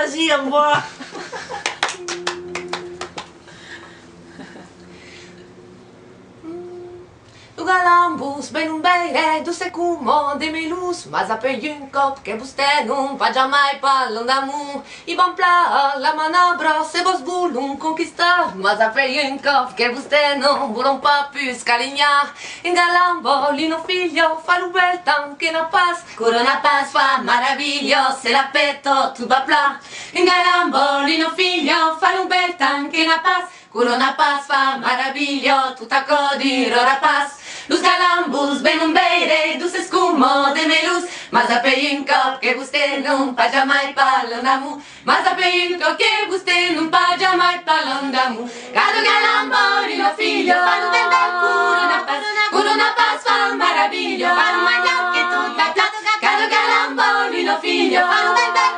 Vas-y, envoie. Galambus, ben un beire, du secumo de melus, mas apegli un cop che vostè non va già mai pallon d'amour. I bon pla la manobra, se vos volum conquistar, mas apegli un cop che vostè non volon pas più scalignar. In galambo, lino figlio, fa lu bel tan che na paz, corona paz fa maraviglio, se la petto tu va pla. In galambo, lino figlio, fa lu bel tan che na paz, corona paz fa maraviglio, tutta codi rora paz. Lus galambus, ben un beire, dus escumo de melus, mas apei un cop che vostè non fa mai pallon d'amour, mas apei un cop che vostè non fa mai pallon d'amour. Cado galambo, lino figlio, fa un bel corona paz fa maraviglio, fa un magnac che tutta pla. Cado galambo, lino figlio, fa un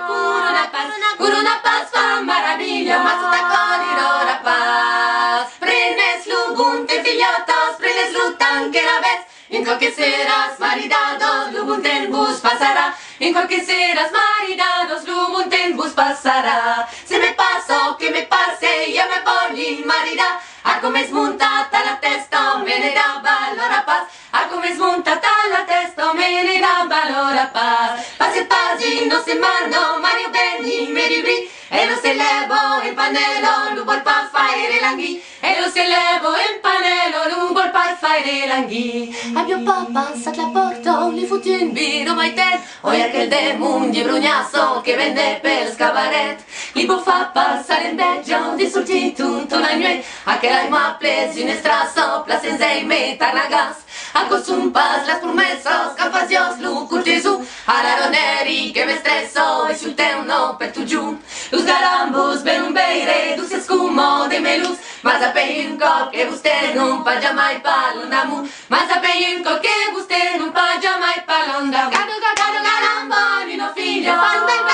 bel corona paz fa maraviglio, mas tutta codi rora paz. Prendes lu bunte fillotos, prendes lu tan que la ves, en cualquier serás maridados, Lubunten bus pasará, en cualquier serás maridados, Lubunten bus pasará. Se me pasó, que me pase, yo me voglio maridà, a come smontata la testa, me ne dà valore paz, a come smontata la testa, me ne dà valore paz. Pase pasi, no se mando, Mario Benny, Meribri, e lo se levo in panello, lu vuol pa fare langhi, e lo se levo in panello, lu vuol pa fare langhi. A mio papà sa la porto, li futti in vino mai ten, oi aquel demungi brugnasso che vende per scabaret, li può fa passare in belgio, di sulti tutto la nuit, a che l'hai ma plesi in estraso, plasenzei me tarnagas, a cosum pas las promesas, campazios lu curtesu, a la roneri che me stresso, e sul teu no per tu giù. Lus galambus, ben un beire, dus escumo de melus, mas apei un cop che vostè non fa mai pallon d'amour, mas apei un cop che vostè non fa mai pallon d'amour. Cado galambo, lino figlio, fa un bel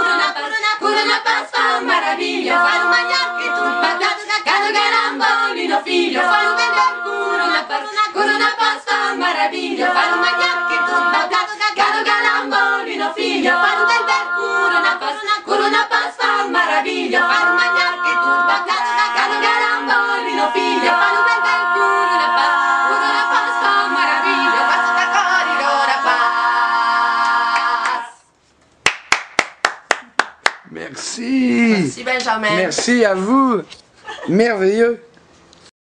corona paz fa maraviglio, fa un magnac che tu patat. Cado galambo, lino figlio, fa un bel corona paz fa maraviglio, fa un magnac che tu patat. Cado galambo, lino figlio, fa un bel corona paz fa maraviglio, fa un magnac che tu patat. Cado galambo, lino figlio, fa un bel corona paz fa maraviglio, fa tutta cori rora paz. Merci. Merci Benjamin. Merci à vous. Merveilleux.